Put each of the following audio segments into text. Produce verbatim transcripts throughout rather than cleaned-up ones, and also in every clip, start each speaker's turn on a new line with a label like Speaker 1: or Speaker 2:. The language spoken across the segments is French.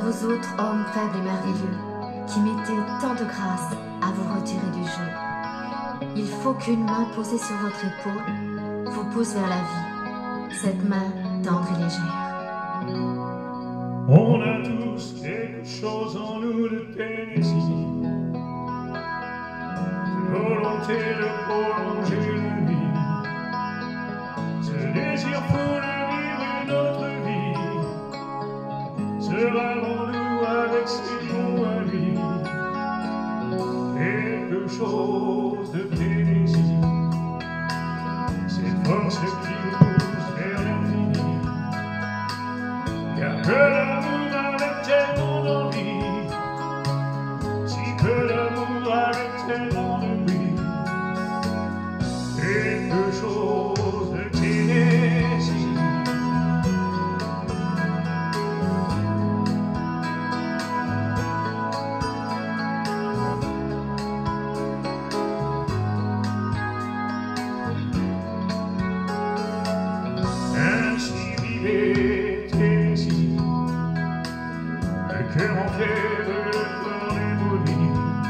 Speaker 1: vous autres hommes faibles et merveilleux, qui mettez tant de grâce à vous retirer du jeu. Il faut qu'une main posée sur votre épaule vous pousse vers la vie, cette main tendre et légère.
Speaker 2: On a tous quelque chose en nous de Tennessee, cette volonté de prolonger la vie, ce désir fou de vivre une autre vie, ce rêve en nous avec ses mots à lui, quelque chose de Tennessee, cette force qui nous pousse vers l'infini, car que l'amour avec tellement d'envie, si peu d'amour avec tellement de bruit, quelque chose de Tennessee. Ainsi vivait Tennessee, le cœur en fièvre, le corps démoli,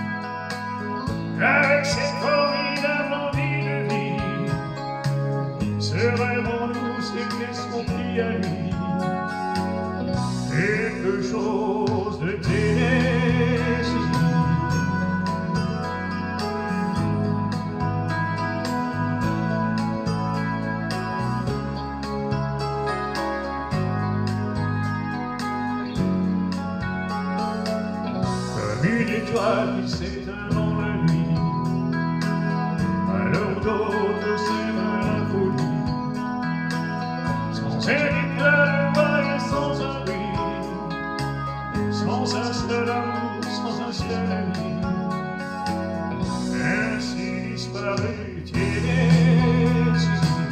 Speaker 2: avec cette formidable envie de vie, ce rêve en nous, c'est qu'on prie à lui, quelque chose de Tennessee. Une étoile qui s'éteint dans la nuit, à l'heure où d'autres sèment la folie, sans un éclat de voile et sans un bruit, sans un seul amour, sans un seul ami, ainsi disparaît Tennessee.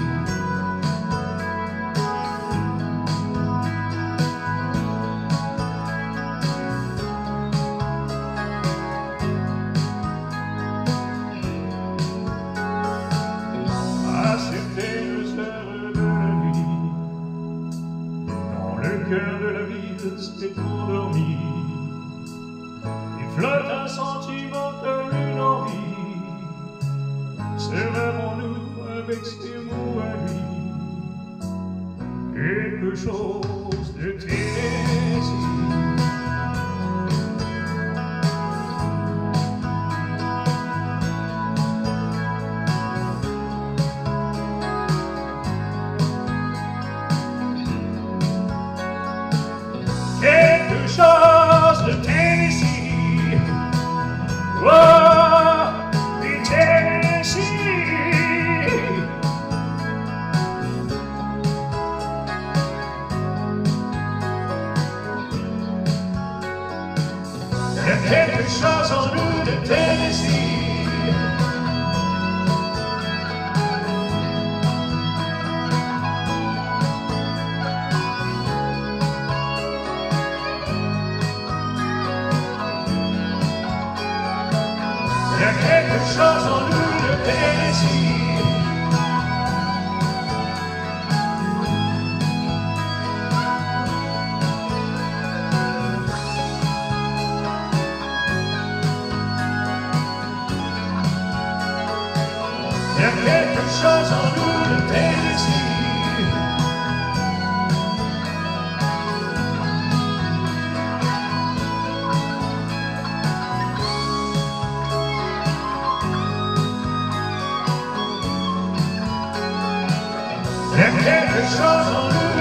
Speaker 2: Le cœur de la ville s'est endormi, il flotte un sentiment comme une envie, ce rêve en nous avec ses mots à lui, quelque chose de Tennessee. Quelque chose de Tennessee, oh, de Tennessee. Il y a quelque chose en nous de Tennessee. Il y a quelque chose en nous de Tennessee. Il y a quelque chose en nous de Tennessee. Il y a quelque chose en nous